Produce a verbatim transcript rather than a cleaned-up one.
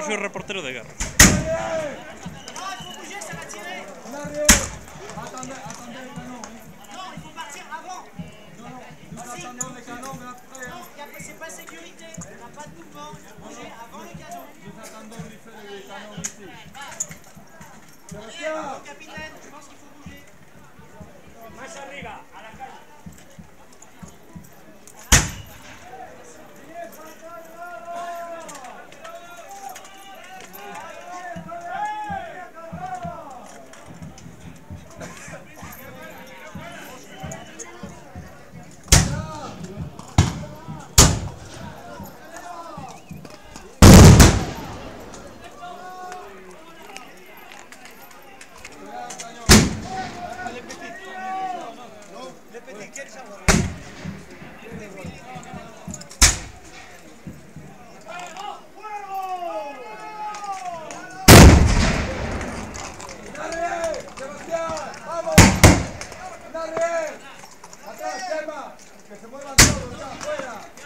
soy reportero de guerra. C'est pas sécurité, on n'a pas de mouvement, il faut bouger avant le canon. Nous attendons l'effet du canon ici. Allez, capitaine, je pense qu'il faut bouger. Más arriba, a la calle. Que se muevan todos, ya, afuera.